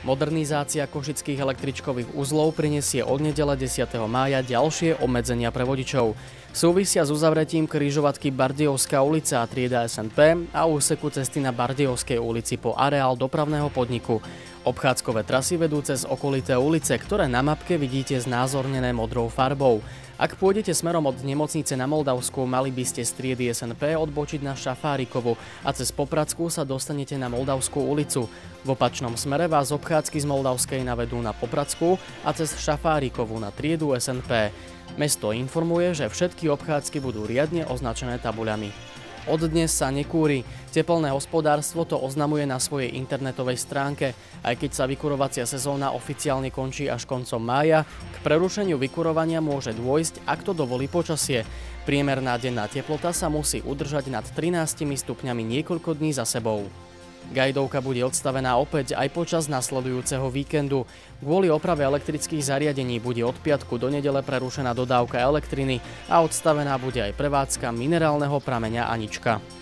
Modernizácia košických električkových uzlov prinesie od nedele 10. mája ďalšie obmedzenia pre vodičov. Súvisia s uzavretím križovatky Bardejovská ulica a trieda SNP a úseku cesty na Bardejovskej ulici po areál dopravného podniku. Obchádzkové trasy vedú cez okolité ulice, ktoré na mapke vidíte znázornené modrou farbou. Ak pôjdete smerom od nemocnice na Moldavsku, mali by ste z triedy SNP odbočiť na Šafárikovu a cez Popradskú sa dostanete na Moldavskú ulicu. V opačnom smere vás obchádzky z Moldavskej navedú na Popradskú a cez Šafárikovu na triedu SNP. Mesto informuje, že všetky obchádzky budú riadne označené tabuľami. Od dnes sa nekúri. Teplné hospodárstvo to oznamuje na svojej internetovej stránke. Aj keď sa vykurovacia sezóna oficiálne končí až koncom mája, k prerušeniu vykurovania môže dôjsť, ak to dovolí počasie. Priemerná denná teplota sa musí udržať nad 13 stupňami niekoľko dní za sebou. Gajdovka bude odstavená opäť aj počas nasledujúceho víkendu. Kvôli oprave elektrických zariadení bude od piatku do nedele prerušená dodávka elektriny a odstavená bude aj prevádzka minerálneho prameňa Anička.